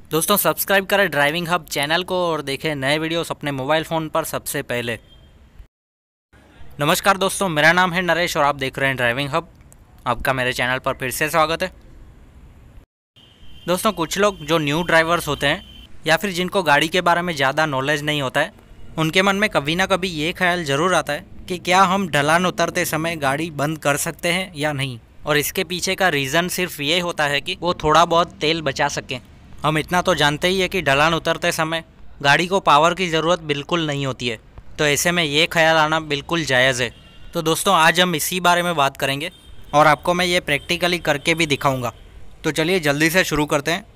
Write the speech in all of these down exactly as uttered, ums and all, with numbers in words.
दोस्तों सब्सक्राइब करें driving hub channel को और देखें नए वीडियोस अपने मोबाइल फ़ोन पर सबसे पहले। नमस्कार दोस्तों, मेरा नाम है नरेश और आप देख रहे हैं ड्राइविंग हब। आपका मेरे चैनल पर फिर से स्वागत है। दोस्तों कुछ लोग जो न्यू ड्राइवर्स होते हैं या फिर जिनको गाड़ी के बारे में ज़्यादा नॉलेज नहीं होता है, उनके मन में कभी ना कभी ये ख्याल ज़रूर आता है कि क्या हम ढलान उतरते समय गाड़ी बंद कर सकते हैं या नहीं। और इसके पीछे का रीज़न सिर्फ ये होता है कि वो थोड़ा बहुत तेल बचा सकें। हम इतना तो जानते ही है कि ढलान उतरते समय गाड़ी को पावर की ज़रूरत बिल्कुल नहीं होती है, तो ऐसे में ये ख्याल आना बिल्कुल जायज़ है। तो दोस्तों आज हम इसी बारे में बात करेंगे और आपको मैं ये प्रैक्टिकली करके भी दिखाऊंगा। तो चलिए जल्दी से शुरू करते हैं।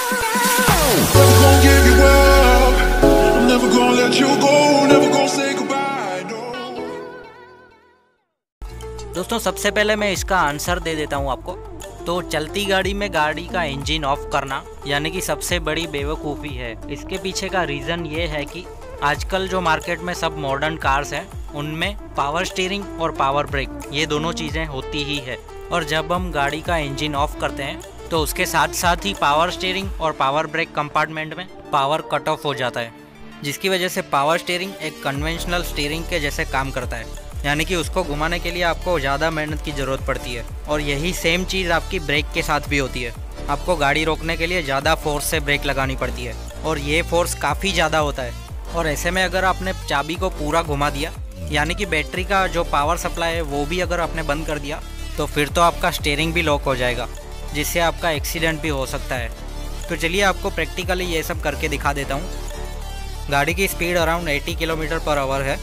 दोस्तों सबसे पहले मैं इसका आंसर दे देता हूँ आपको। तो चलती गाड़ी में गाड़ी का इंजन ऑफ करना यानी कि सबसे बड़ी बेवकूफ़ी है। इसके पीछे का रीज़न ये है कि आजकल जो मार्केट में सब मॉडर्न कार्स हैं उनमें पावर स्टीयरिंग और पावर ब्रेक ये दोनों चीज़ें होती ही है। और जब हम गाड़ी का इंजन ऑफ करते हैं तो उसके साथ साथ ही पावर स्टीयरिंग और पावर ब्रेक कंपार्टमेंट में पावर कट ऑफ हो जाता है, जिसकी वजह से पावर स्टीयरिंग एक कन्वेंशनल स्टीयरिंग के जैसे काम करता है, यानी कि उसको घुमाने के लिए आपको ज़्यादा मेहनत की ज़रूरत पड़ती है। और यही सेम चीज़ आपकी ब्रेक के साथ भी होती है। आपको गाड़ी रोकने के लिए ज़्यादा फोर्स से ब्रेक लगानी पड़ती है और ये फोर्स काफ़ी ज़्यादा होता है। और ऐसे में अगर आपने चाबी को पूरा घुमा दिया, यानी कि बैटरी का जो पावर सप्लाई है वो भी अगर आपने बंद कर दिया, तो फिर तो आपका स्टीयरिंग भी लॉक हो जाएगा, जिससे आपका एक्सीडेंट भी हो सकता है। तो चलिए आपको प्रैक्टिकली ये सब करके दिखा देता हूँ। गाड़ी की स्पीड अराउंड अस्सी किलोमीटर पर आवर है।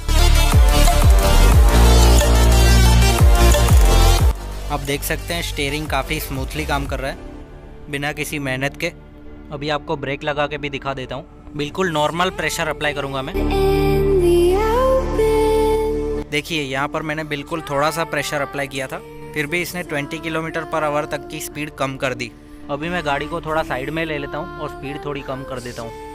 आप देख सकते हैं स्टीयरिंग काफ़ी स्मूथली काम कर रहा है बिना किसी मेहनत के। अभी आपको ब्रेक लगा के भी दिखा देता हूँ। बिल्कुल नॉर्मल प्रेशर अप्लाई करूँगा मैं। देखिए यहाँ पर मैंने बिल्कुल थोड़ा सा प्रेशर अप्लाई किया था, फिर भी इसने बीस किलोमीटर पर आवर तक की स्पीड कम कर दी। अभी मैं गाड़ी को थोड़ा साइड में ले लेता हूँ और स्पीड थोड़ी कम कर देता हूँ।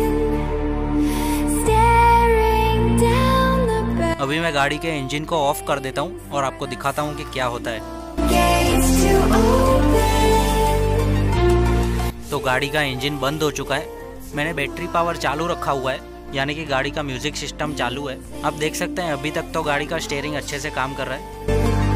अभी मैं गाड़ी के इंजन को ऑफ कर देता हूँ और आपको दिखाता हूँ कि क्या होता है। तो गाड़ी का इंजन बंद हो चुका है। मैंने बैटरी पावर चालू रखा हुआ है, यानी कि गाड़ी का म्यूजिक सिस्टम चालू है। आप देख सकते हैं अभी तक तो गाड़ी का स्टीयरिंग अच्छे से काम कर रहा है।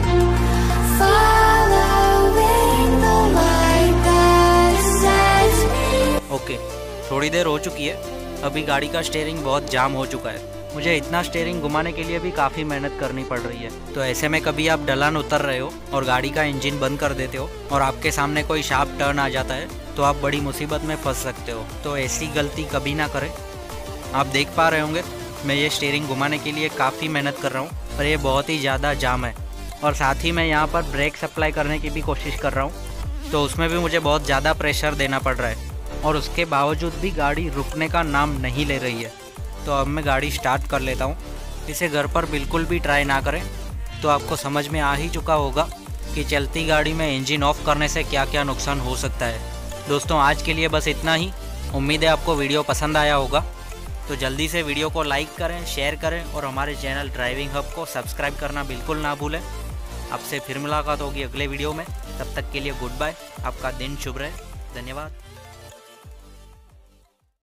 ओके, थोड़ी देर हो चुकी है। अभी गाड़ी का स्टीयरिंग बहुत जाम हो चुका है। मुझे इतना स्टीयरिंग घुमाने के लिए भी काफ़ी मेहनत करनी पड़ रही है। तो ऐसे में कभी आप ढलान उतर रहे हो और गाड़ी का इंजन बंद कर देते हो और आपके सामने कोई शार्प टर्न आ जाता है, तो आप बड़ी मुसीबत में फंस सकते हो। तो ऐसी गलती कभी ना करें। आप देख पा रहे होंगे मैं ये स्टीयरिंग घुमाने के लिए काफ़ी मेहनत कर रहा हूँ, पर ये बहुत ही ज़्यादा जाम है। और साथ ही मैं यहाँ पर ब्रेक सप्लाई करने की भी कोशिश कर रहा हूँ, तो उसमें भी मुझे बहुत ज़्यादा प्रेशर देना पड़ रहा है और उसके बावजूद भी गाड़ी रुकने का नाम नहीं ले रही है। तो अब मैं गाड़ी स्टार्ट कर लेता हूँ। इसे घर पर बिल्कुल भी ट्राई ना करें। तो आपको समझ में आ ही चुका होगा कि चलती गाड़ी में इंजन ऑफ करने से क्या क्या नुकसान हो सकता है। दोस्तों आज के लिए बस इतना ही। उम्मीद है आपको वीडियो पसंद आया होगा। तो जल्दी से वीडियो को लाइक करें, शेयर करें और हमारे चैनल ड्राइविंग हब को सब्सक्राइब करना बिल्कुल ना भूलें। आपसे फिर मुलाकात होगी अगले वीडियो में। तब तक के लिए गुड बाय। आपका दिन शुभ रहे। धन्यवाद।